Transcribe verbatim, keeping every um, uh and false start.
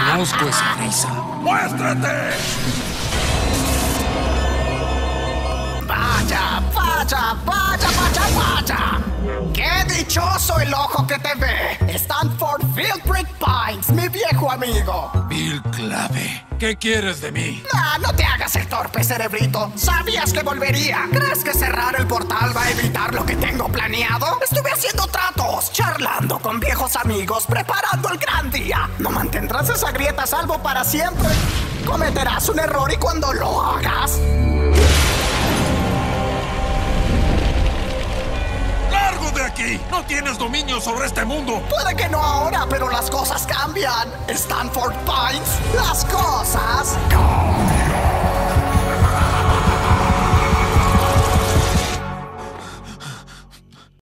Conozco esa risa. ¡Muéstrate! Vaya, vaya, vaya, vaya, vaya. ¡Qué dichoso el ojo que te ve! Standford Fieldbrick Pines, mi viejo amigo. Bill Clave, ¿qué quieres de mí? Ah, no te hagas el torpe, cerebrito. ¿Sabías que volvería? ¿Crees que cerrar el portal va a evitar lo que tengo planeado? Estuve haciendo tratos, charlando con viejos amigos, preparando el gran día. ¿No mantendrás esa grieta a salvo para siempre? Cometerás un error y cuando lo hagas... ¡Largo de aquí! ¡No tienes dominio sobre este mundo! Puede que no ahora, pero las cosas cambian. Standford Pines, las cosas